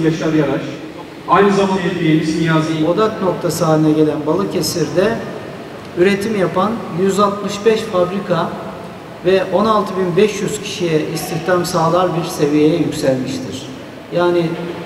Yaşar Yaraş, aynı zamanda üyemiz Niyazi. Odak noktası haline gelen Balıkesir'de üretim yapan 165 fabrika ve 16.500 kişiye istihdam sağlar bir seviyeye yükselmiştir. Yani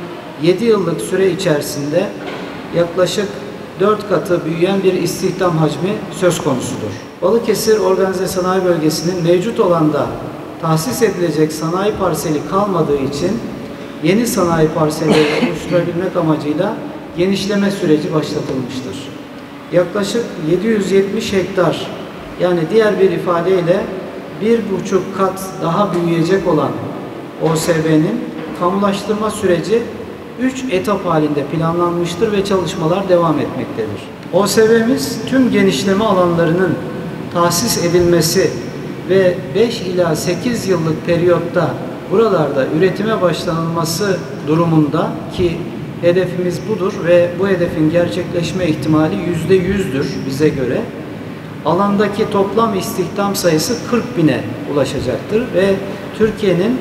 7 yıllık süre içerisinde yaklaşık 4 katı büyüyen bir istihdam hacmi söz konusudur. Balıkesir Organize Sanayi Bölgesi'nin mevcut olanda tahsis edilecek sanayi parseli kalmadığı için yeni sanayi parselleri oluşturabilmek amacıyla genişleme süreci başlatılmıştır. Yaklaşık 770 hektar, yani diğer bir ifadeyle 1,5 kat daha büyüyecek olan OSB'nin kamulaştırma süreci 3 etap halinde planlanmıştır ve çalışmalar devam etmektedir. OSB'miz tüm genişleme alanlarının tahsis edilmesi ve 5 ila 8 yıllık periyotta buralarda üretime başlanılması durumunda, ki hedefimiz budur ve bu hedefin gerçekleşme ihtimali %100'dür bize göre, alandaki toplam istihdam sayısı 40.000'e ulaşacaktır ve Türkiye'nin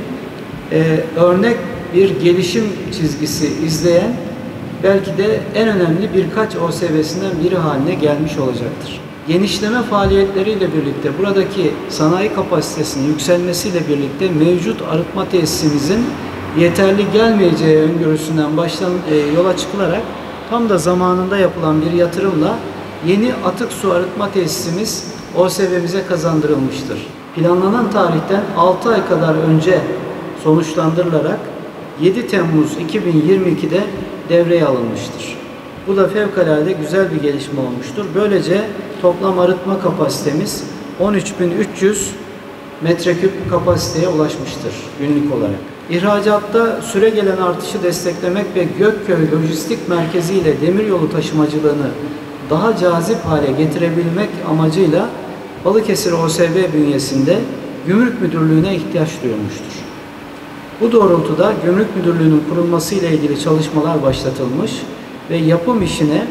örnek bir gelişim çizgisi izleyen belki de en önemli birkaç OSB'sinden biri haline gelmiş olacaktır. Genişleme faaliyetleriyle birlikte buradaki sanayi kapasitesinin yükselmesiyle birlikte mevcut arıtma tesisimizin yeterli gelmeyeceği öngörüsünden yola çıkılarak tam da zamanında yapılan bir yatırımla yeni atık su arıtma tesisimiz OSB'mize kazandırılmıştır. Planlanan tarihten 6 ay kadar önce sonuçlandırılarak 7 Temmuz 2022'de devreye alınmıştır. Bu da fevkalade güzel bir gelişme olmuştur. Böylece toplam arıtma kapasitemiz 13.300 metreküp kapasiteye ulaşmıştır günlük olarak. İhracatta süregelen artışı desteklemek ve Gökköy Lojistik Merkezi ile demiryolu taşımacılığını daha cazip hale getirebilmek amacıyla Balıkesir OSB bünyesinde Gümrük Müdürlüğü'ne ihtiyaç duyulmuştur. Bu doğrultuda Gümrük Müdürlüğü'nün kurulması ile ilgili çalışmalar başlatılmış ve yapım işine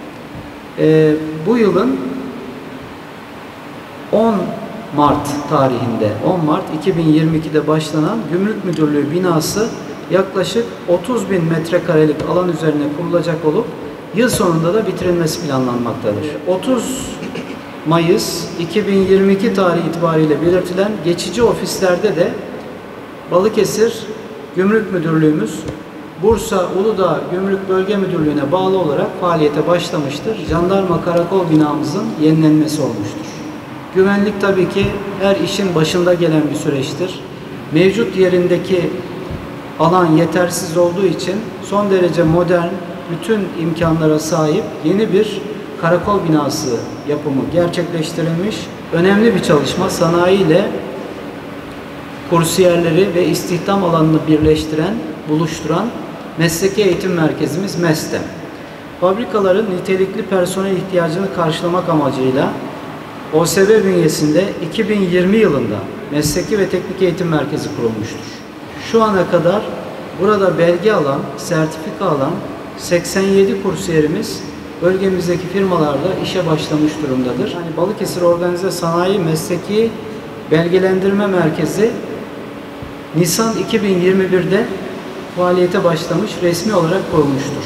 bu yılın 10 Mart tarihinde, 10 Mart 2022'de başlanan Gümrük Müdürlüğü binası yaklaşık 30.000 metrekarelik alan üzerine kurulacak olup yıl sonunda da bitirilmesi planlanmaktadır. 30 Mayıs 2022 tarihi itibariyle belirtilen geçici ofislerde de Balıkesir Gümrük Müdürlüğümüz Bursa Uludağ Gümrük Bölge Müdürlüğü'ne bağlı olarak faaliyete başlamıştır. Jandarma Karakol binamızın yenilenmesi olmuştur. Güvenlik tabii ki her işin başında gelen bir süreçtir. Mevcut yerindeki alan yetersiz olduğu için son derece modern, bütün imkanlara sahip yeni bir karakol binası yapımı gerçekleştirilmiş. Önemli bir çalışma, sanayi ile kursiyerleri ve istihdam alanını birleştiren, buluşturan mesleki eğitim merkezimiz MESTEM. Fabrikaların nitelikli personel ihtiyacını karşılamak amacıyla OSB bünyesinde 2020 yılında mesleki ve teknik eğitim merkezi kurulmuştur. Şu ana kadar burada belge alan, sertifika alan 87 kursiyerimiz bölgemizdeki firmalarda işe başlamış durumdadır. Yani Balıkesir Organize Sanayi Mesleki Belgelendirme Merkezi Nisan 2021'de faaliyete başlamış, resmi olarak kurulmuştur.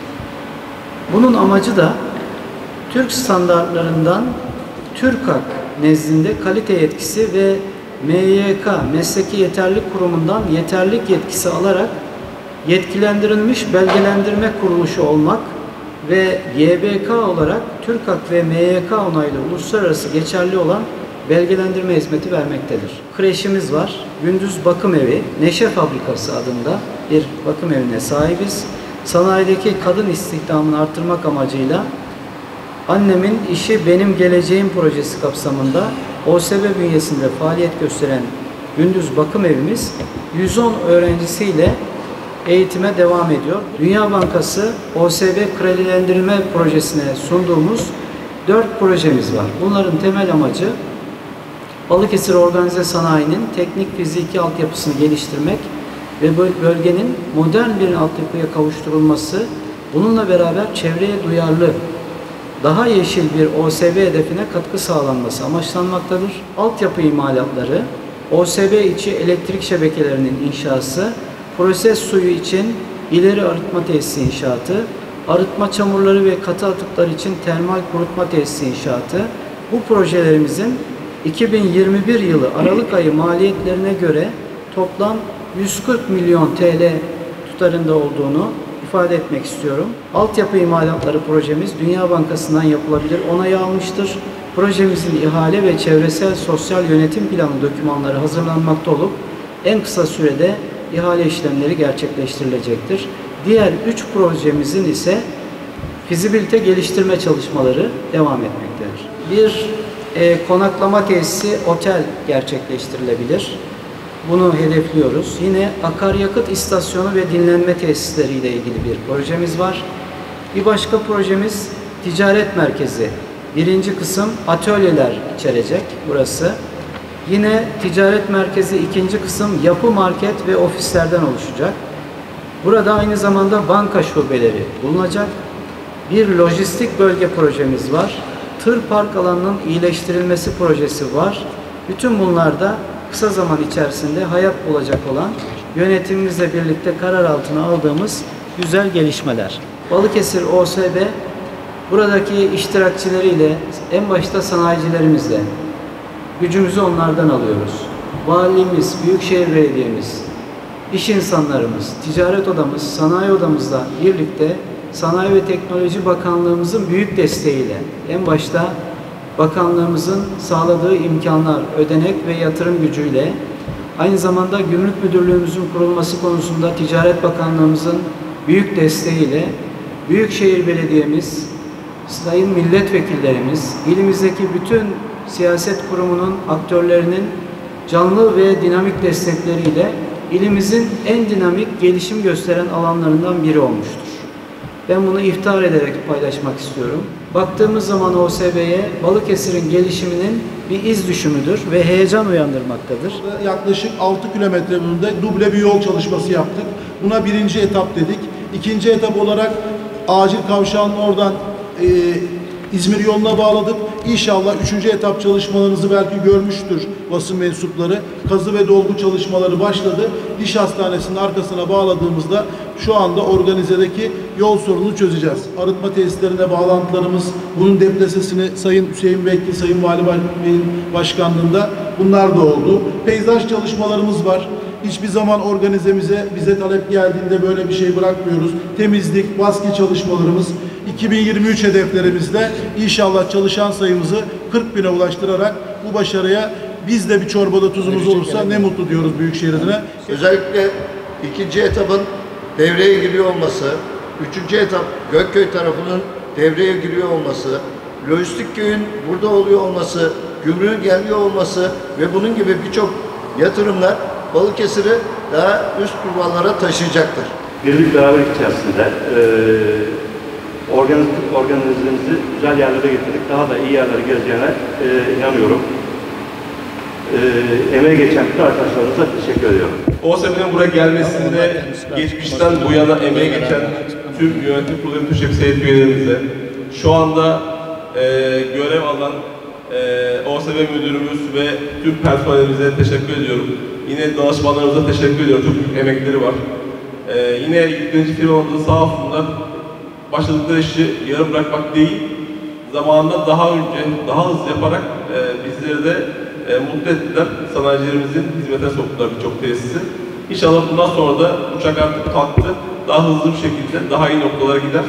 Bunun amacı da Türk standartlarından TÜRKAK nezdinde kalite yetkisi ve MYK Mesleki Yeterlilik Kurumu'ndan yeterlilik yetkisi alarak yetkilendirilmiş belgelendirme kuruluşu olmak ve YBK olarak TÜRKAK ve MYK onaylı uluslararası geçerli olan belgelendirme hizmeti vermektedir. Kreşimiz var. Gündüz bakım evi, Neşe Fabrikası adında bir bakım evine sahibiz. Sanayideki kadın istihdamını arttırmak amacıyla Annemin İşi Benim Geleceğim projesi kapsamında OSB bünyesinde faaliyet gösteren gündüz bakım evimiz 110 öğrencisiyle eğitime devam ediyor. Dünya Bankası OSB kredilendirme projesine sunduğumuz 4 projemiz var. Bunların temel amacı Balıkesir Organize Sanayi'nin teknik fiziki altyapısını geliştirmek ve bölgenin modern bir altyapıya kavuşturulması, bununla beraber çevreye duyarlı, daha yeşil bir OSB hedefine katkı sağlanması amaçlanmaktadır. Altyapı imalatları, OSB içi elektrik şebekelerinin inşası, proses suyu için ileri arıtma tesisi inşaatı, arıtma çamurları ve katı atıklar için termal kurutma tesisi inşaatı. Bu projelerimizin 2021 yılı Aralık ayı maliyetlerine göre toplam 140 milyon TL tutarında olduğunu ifade etmek istiyorum. Altyapı imalatları projemiz Dünya Bankası'ndan yapılabilir onayı almıştır. Projemizin ihale ve çevresel sosyal yönetim planı dokümanları hazırlanmakta olup en kısa sürede ihale işlemleri gerçekleştirilecektir. Diğer 3 projemizin ise fizibilite geliştirme çalışmaları devam etmektedir. Bir konaklama tesisi, otel gerçekleştirilebilir. Bunu hedefliyoruz. Yine akaryakıt istasyonu ve dinlenme tesisleriyle ilgili bir projemiz var. Bir başka projemiz ticaret merkezi. Birinci kısım atölyeler içerecek burası. Yine ticaret merkezi ikinci kısım yapı market ve ofislerden oluşacak. Burada aynı zamanda banka şubeleri bulunacak. Bir lojistik bölge projemiz var. Tır park alanının iyileştirilmesi projesi var. Bütün bunlar da kısa zaman içerisinde hayat bulacak olan yönetimimizle birlikte karar altına aldığımız güzel gelişmeler. Balıkesir OSB buradaki iştirakçileriyle en başta sanayicilerimizle gücümüzü onlardan alıyoruz. Valimiz, Büyükşehir Belediye'miz, iş insanlarımız, ticaret odamız, sanayi odamızla birlikte Sanayi ve Teknoloji Bakanlığımızın büyük desteğiyle en başta bakanlığımızın sağladığı imkanlar, ödenek ve yatırım gücüyle aynı zamanda Gümrük Müdürlüğümüzün kurulması konusunda Ticaret Bakanlığımızın büyük desteğiyle Büyükşehir Belediye'miz, sayın milletvekillerimiz, ilimizdeki bütün siyaset kurumunun aktörlerinin canlı ve dinamik destekleriyle ilimizin en dinamik gelişim gösteren alanlarından biri olmuştur. Ben bunu iftihar ederek paylaşmak istiyorum. Baktığımız zaman OSB'ye Balıkesir'in gelişiminin bir iz düşümüdür ve heyecan uyandırmaktadır. Yaklaşık 6 kilometre önünde duble bir yol çalışması yaptık. Buna birinci etap dedik. İkinci etap olarak acil kavşağının oradan İzmir yoluna bağladık. İnşallah 3. etap çalışmalarınızı belki görmüştür basın mensupları. Kazı ve dolgu çalışmaları başladı. Diş Hastanesi'nin arkasına bağladığımızda şu anda organizedeki yol sorununu çözeceğiz. Arıtma tesislerine bağlantılarımız, bunun depresesini Sayın Hüseyin Bekli, Sayın Vali Bey'in başkanlığında bunlar da oldu. Peyzaj çalışmalarımız var. Hiçbir zaman organizemize, bize talep geldiğinde böyle bir şey bırakmıyoruz. Temizlik, baskı çalışmalarımız, 2023 hedeflerimizde inşallah çalışan sayımızı 40 bine ulaştırarak bu başarıya biz de bir çorbada tuzumuz olursa ne mutlu diyoruz Büyükşehir adına. Özellikle ikinci etapın devreye giriyor olması, üçüncü etap Gökköy tarafının devreye giriyor olması, lojistik köyün burada oluyor olması, gümrüğün gelmiyor olması ve bunun gibi birçok yatırımlar Balıkesir'i daha üst kurbanlara taşıyacaktır. Birlik beraberlik içerisinde organizemizi güzel yerlere getirdik. Daha da iyi yerlere geleceğine inanıyorum. Emeği geçen bütün arkadaşlarımıza teşekkür ediyorum. OSB'nin buraya gelmesinde geçmişten bu yana emeği geçen tüm yönetim kurulu tüm heyet üyelerimize, şu anda görev alan OSB müdürümüz ve tüm personelimize teşekkür ediyorum. Yine danışmanlarımıza teşekkür ediyorum. Çok büyük emekleri var. Yine yüklenici firmamızın sağ olsunlar başladıkları işi yarım bırakmak değil, zamanında daha önce, daha hızlı yaparak bizleri de mutlu ettiler. Sanayicilerimizin hizmete soktular birçok tesisi. İnşallah bundan sonra da uçak artık kalktı. Daha hızlı bir şekilde, daha iyi noktalara gider.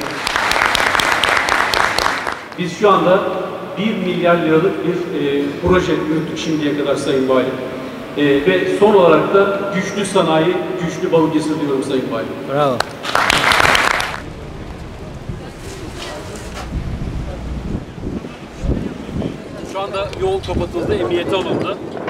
Biz şu anda 1 milyar liralık bir proje yürüttük şimdiye kadar Sayın Valim. Ve son olarak da güçlü sanayi, güçlü Balıkesir diyorum Sayın Valim. Bravo. Şu anda yol kapatıldı, emniyete alındı.